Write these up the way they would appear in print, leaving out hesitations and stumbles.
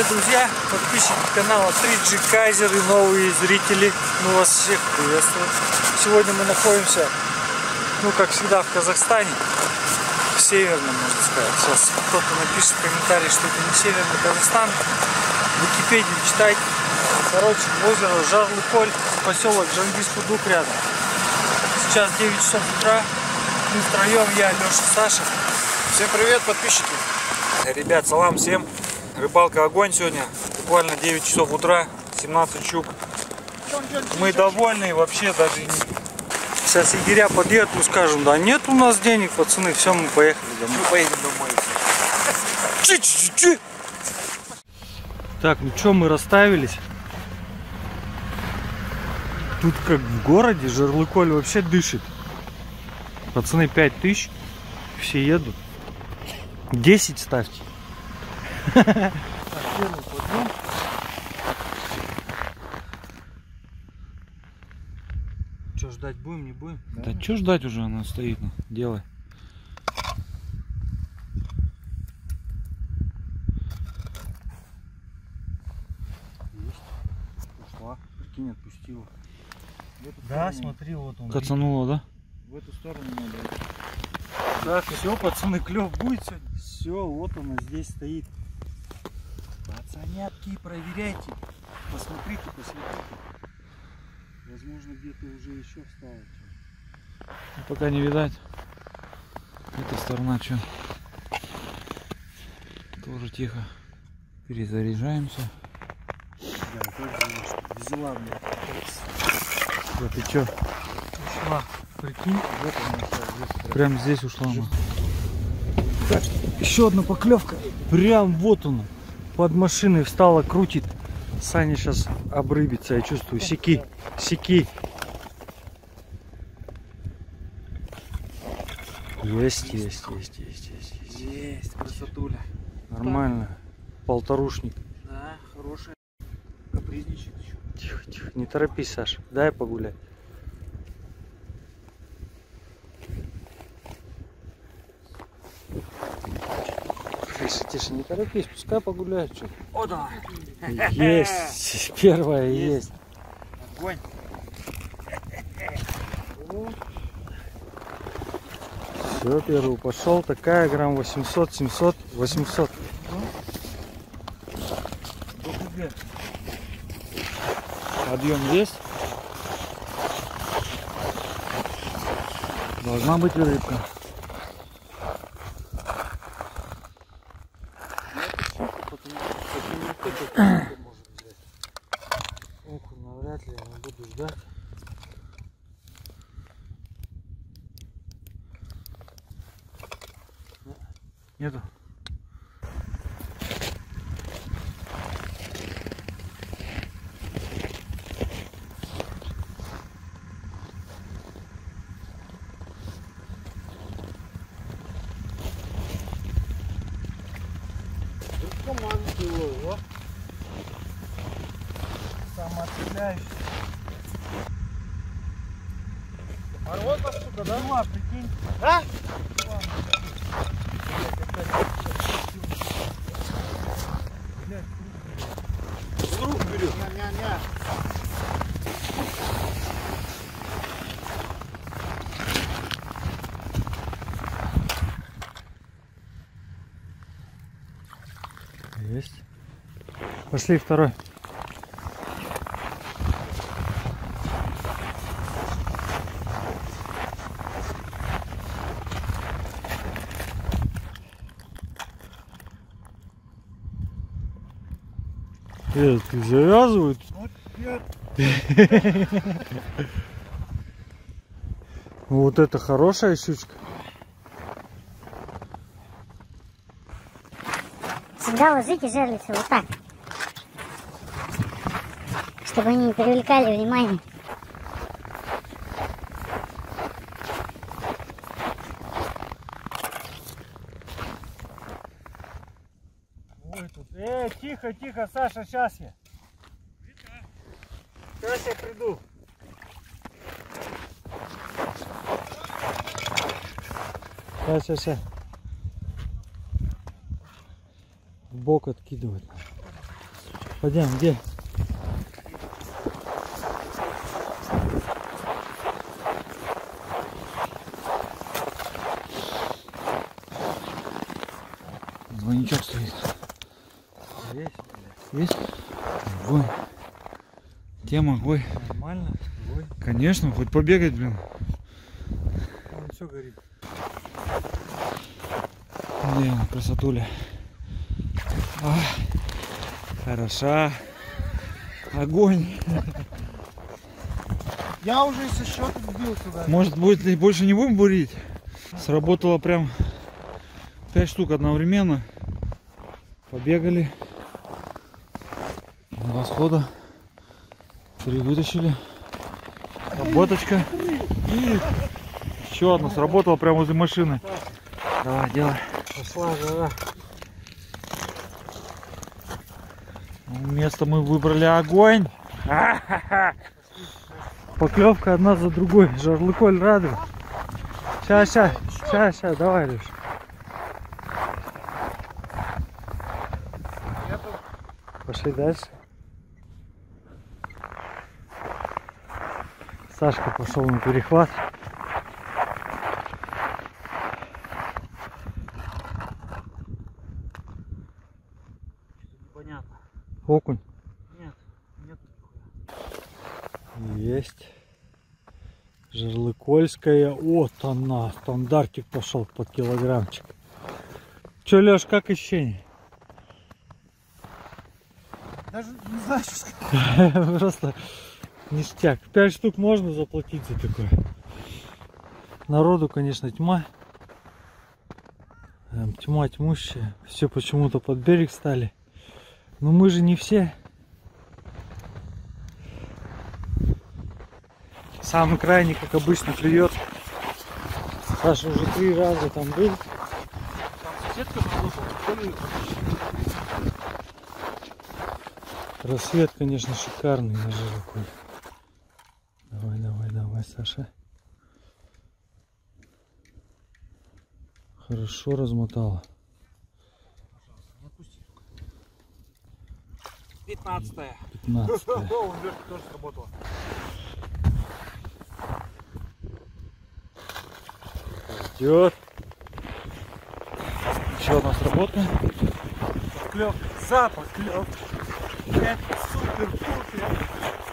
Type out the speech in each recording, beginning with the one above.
Привет, друзья, подписчики канала 3G Kaiser и новые зрители. Мы вас всех приветствуем. Сегодня мы находимся, как всегда, в Казахстане, в северном, можно сказать. Сейчас кто-то напишет в комментарии, что это не северный Казахстан. В Википедии читайте. Короче, озеро Жарлыколь, поселок Джангиз-Кудук рядом. Сейчас 9 часов утра. Мы втроем, я, Леша, Саша. Всем привет, подписчики! Ребят, салам всем! Рыбалка огонь сегодня. Буквально 9 часов утра, 17 щук. Мы довольны, вообще даже не... Сейчас егеря подъедут, мы скажем, да нет у нас денег, пацаны, все, мы поехали домой. Мы поедем домой. Так, ну что, мы расставились. Тут как в городе, Жарлыколь вообще дышит. Пацаны, 5000, все едут. 10 ставьте. Так, первый подъем. Что, ждать будем, не будем? Да что ждать уже, она стоит, делай. Есть. Ушла, прикинь, отпустила. Да, смотри, вот он. Кацанула, да? В эту сторону надо. Так, все, пацаны, клев будет сегодня. Все, вот она здесь стоит. Пацанятки, проверяйте. Посмотрите. Возможно, где-то уже еще встало. Пока не видать. Эта сторона что? Тоже тихо. Перезаряжаемся. Да, тоже взяла, блядь. Да ты чё? Ушла. Прикинь, вот она сейчас. Прям здесь ушла она. Так, еще одна поклевка. Прям вот она. Под машиной встала, крутит. Саня сейчас обрыбится, я чувствую. Секи. Есть. Есть, красотуля. Нормально. Полторушник. Да, хорошая. Капризничает еще. Тихо. Не торопись, Саша. Дай погулять. Тише, не торопись, пускай погуляют. Что. О, да. Есть. Первая есть. Огонь. Все, первый пошел. Такая грамм 800, 700, 800. Подъем есть. Должна быть рыбка. Ох, навряд ли я не буду ждать. Нету. Самоотстреляющий. Мороза, сука, да? Да, прикинь. Да? С рук берет. Ня-ня-ня. Есть. Пошли второй. Ты завязывают? Вот это хорошая щучка. Всегда ложите жерлицы вот так, чтобы они не привлекали внимание. Ой, тут. Тихо, Саша, сейчас я. Сейчас я приду. Сейчас. В бок откидывать. Пойдем, где? Двойничок стоит. Есть. Есть? Ой. Тема, ой. Нормально. Ой. Конечно, хоть побегать, блин. Он все горит. Блин, красотуля. А, хороша. Огонь. Я уже со счета сбил сюда. Может будет больше не будем бурить? Сработало прям 5 штук одновременно. Побегали. 2 схода. 3 вытащили. Работочка. И еще одна сработала прямо возле машины. Давай, делай. Пошла жара. Место мы выбрали огонь. Поклевка одна за другой. Жарлыколь радует. Ща, давай, Леш. Пошли дальше. Сашка пошел на перехват. Понятно. Окунь. Нет. Есть. Жерлыкольская. Вот она. Стандартик пошел под килограммчик. Че, Леш, как ощущение? Даже не знаю, что сказать. Просто ништяк. 5 штук можно заплатить за такое. Народу, конечно, тьма. Тьма тьмущая. Все почему-то под берег стали. Но мы же не все. Самый крайний, как обычно, клюет. Саша уже 3 раза там был. Там соседка работала. Рассвет, конечно, шикарный на жерлыколь. Давай, Саша. Хорошо размотала. 15-я. 15. О, он вверх тоже сработала. Идет. Еще одна сработка. Клев. Запах клев. Это супер-пупер.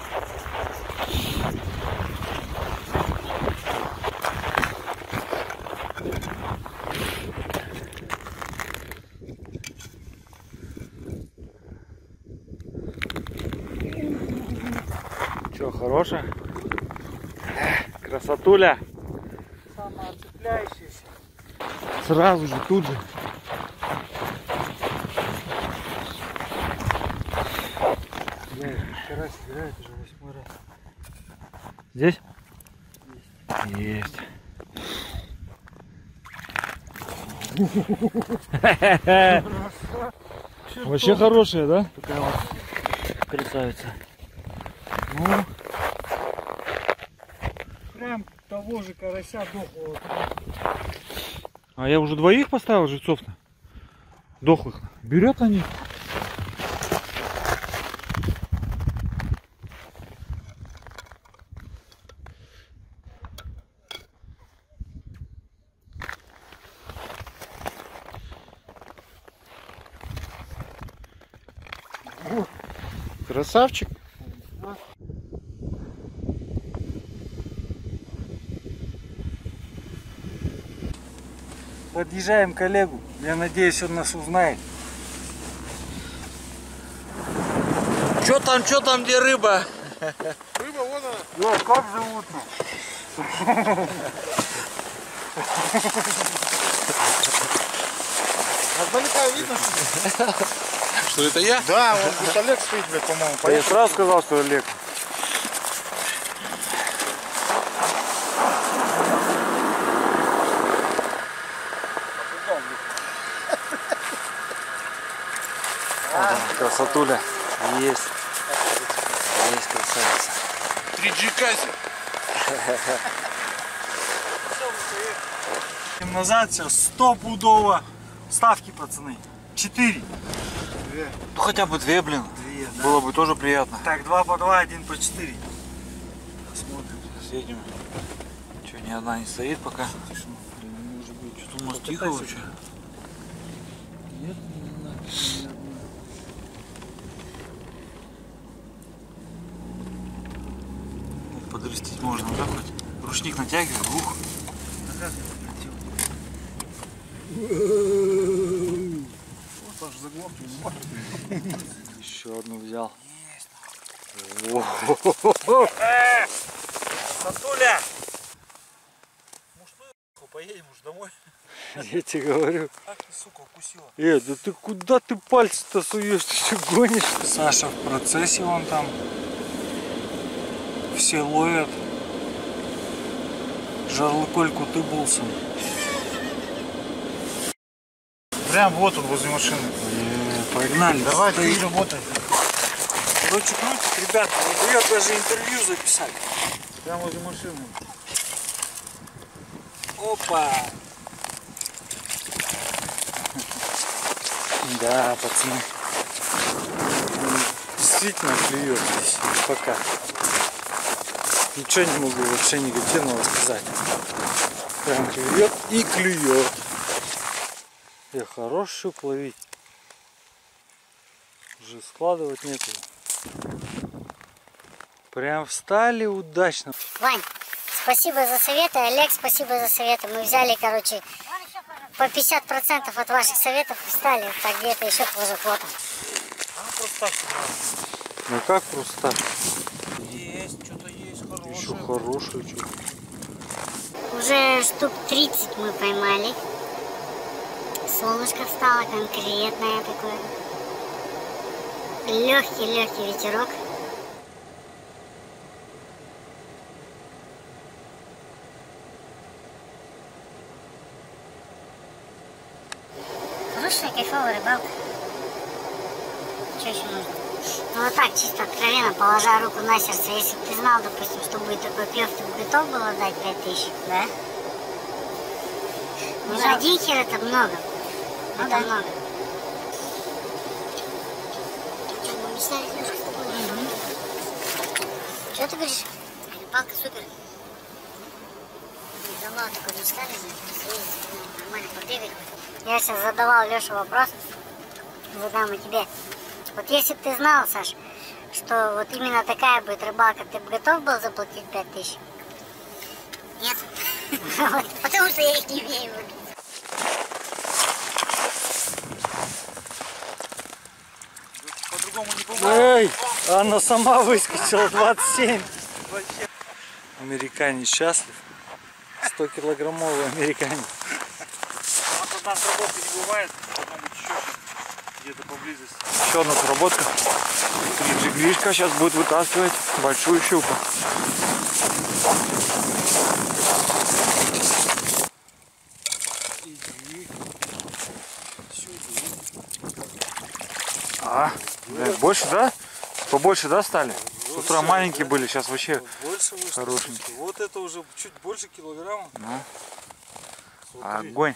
Че, хорошая? Красотуля. Самая цепляющаяся. Сразу же, тут же. Вчера собирает уже 8-й раз. Здесь? Есть. Вообще хорошая, да? Такая вот красавица. Ну, Прям того же карася дохлого. А я уже 2 поставил живцов-то. Дохлых. Берет они. Красавчик. подъезжаем к Олегу. Я надеюсь, он нас узнает. Что там, где рыба? Рыба, вон она. Ой, как зовут? Издалека видно, что Что это я? да, вот тут Олег стоит, блядь, по-моему. Я сразу сказал, что Олег. Красотуля. Есть. Есть красавица. 3G Kaiser. Назад все стопудово. Ставки, пацаны. 4. Ну хотя бы 2, блин. 2, да. Было бы тоже приятно. Так, 2 по 2, 1 по 4. Посмотрим. Съедем. Че, ни одна не стоит пока? Тишину. Может быть. Что-то у нас тихо вообще. Нет, не надо. Подрастить можно, да, хоть? Ручник натягивай, ух. Вот аж заглохнул. Еще одну взял. Сатуля! Может, поедем уже домой? Я тебе говорю. Ах ты, сука, укусила. Да ты куда ты пальцы-то суешь? Ты что гонишь? Саша в процессе, вон там. Все ловят. Жарлыколь Кутыбулсон. Прям вот он возле машины. Погнали. Давай, стоит. ты работай. Короче, крутит, ребята, не дает даже интервью записать. Прям возле машины. Опа! Да, пацаны. Действительно клюет здесь. Пока. Ничего не могу вообще негативного сказать. Прям клюет и клюет. Хорош щук ловить. Уже складывать нету. Прям встали удачно. Вань, спасибо за советы. Олег, спасибо за советы. Мы взяли, короче, по 50% от ваших советов и стали. Так где-то еще тоже фото. Просто так. Ну как просто так? Есть, что-то есть хорошее. Еще хорошую что. Уже штук 30 мы поймали. Солнышко встало конкретное такое. Легкий ветерок. Хорошая кайфовая рыбалка. Что еще нужно? Ну вот так, чисто откровенно, положа руку на сердце. Если бы ты знал, допустим, что будет такой клев, ты бы готов был отдать 5000, да? Ну, за 1 хер это много. Ну, это да. много. Что, мы мечтали немножко с тобой? Что ты говоришь? Рыбалка супер. Давно такой мечтали, съездить, нормально побегать. Я сейчас задавал Леше вопрос, задам и тебе. Вот если бы ты знал, Саш, что вот именно такая будет рыбалка, ты бы готов был заплатить 5000? Нет. Потому что я их не умею выпить. По-другому не бывает. Эй, она сама выскочила 27. Американец счастлив. 100-килограммовый американец. Вот у нас работы не бывает. Должна быть еще где-то поблизости. Еще одна сработка. Гришка сейчас будет вытаскивать большую щуку. Иди А, больше, да? Побольше, да, стали? С утра маленькие были, сейчас вообще больше вышло. хорошенькие. Вот это уже чуть больше килограмма. Ну, Смотри. огонь.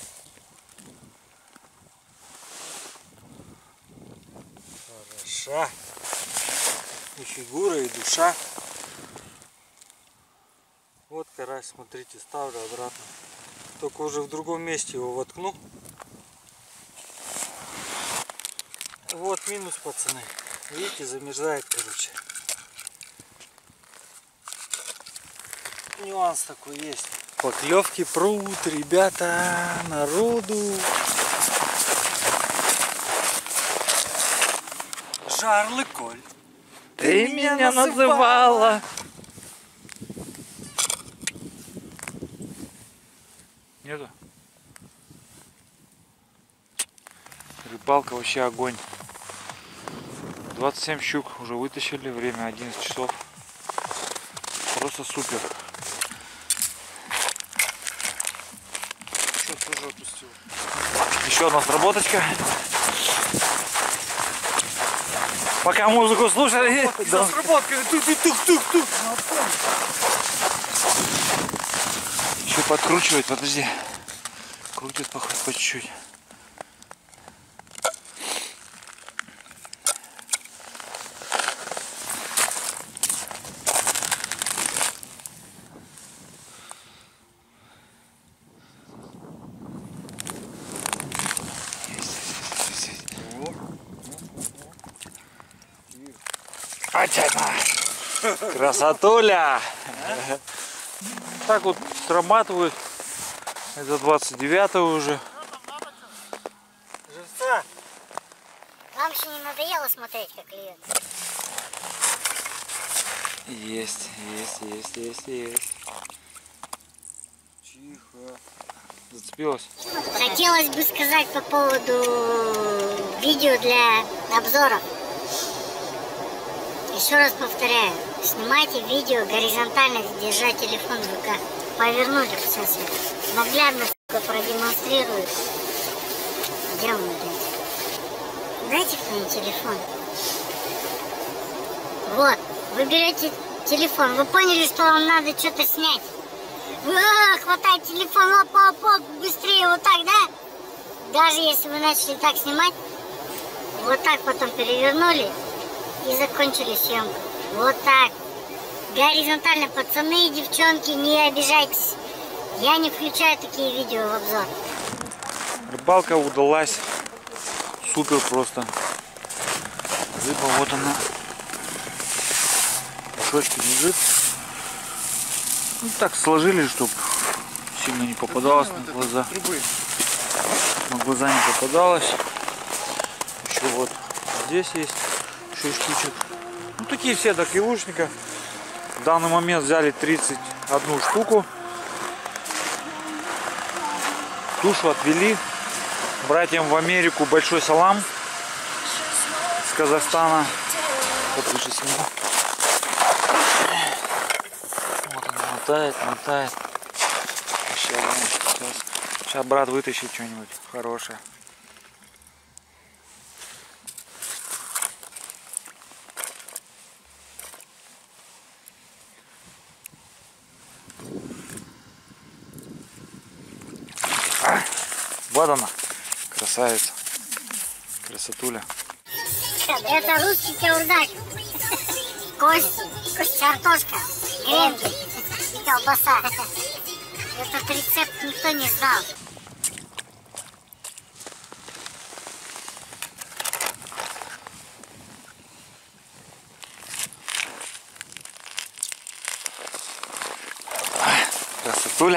Хороша. И фигура, и душа. Вот карась, смотрите, ставлю обратно. Только уже в другом месте его воткну. Вот минус, пацаны. Видите, замерзает, короче. Нюанс такой есть. Поклевки прут, ребята, народу. Жарлыколь. Ты меня называла. Нету? Рыбалка вообще огонь. 27 щук уже вытащили, время 11 часов. Просто супер. Что тоже отпустил? Еще одна сработочка. Пока музыку слушали, За сработками тук-тук-тук-тук. еще подкручивать, подожди. Крутит по чуть-чуть. Красотуля! Так вот срабатывает. Это 29 уже. Живца! Вам еще не надоело смотреть, как клюет? Есть. Тихо. Зацепилась? Хотелось бы сказать по поводу видео для обзоров. Еще раз повторяю, снимайте видео горизонтально, держа телефон в руках. Повернули, сейчас я наглядно продемонстрирую. Где он, блядь? Дайте кто-нибудь телефон. Вот, вы берете телефон, вы поняли, что вам надо что-то снять. Хватает телефон, оп, быстрее, вот так, да? Даже если вы начали так снимать, вот так потом перевернули и закончили съемку. Вот так. Горизонтально, пацаны и девчонки, не обижайтесь. Я не включаю такие видео в обзор. Рыбалка удалась. Супер просто. Рыба, вот она. Мешочки лежит. Ну, так сложили, чтобы сильно не попадалось на глаза. На глаза не попадалось. Еще вот здесь есть 6 штучек. Ну, такие все до килушника. В данный момент взяли 31 штуку. Тушу отвели. Братьям в Америку большой салам с Казахстана. Вот выше сниму. Вот она мотает. Сейчас брат вытащит что-нибудь хорошее. Вот она, красавица, красотуля. Это русский каурдак. Кость, картошка, гренки и колбаса. Этот рецепт никто не знал. Красотуля.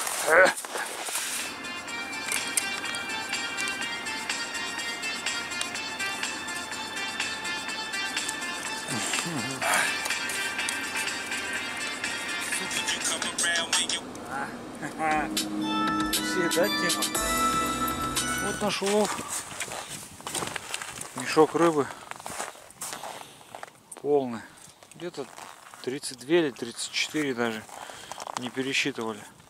Все, да, тема? Вот наш улов. Мешок рыбы полный. Где-то 32 или 34 даже. Не пересчитывали.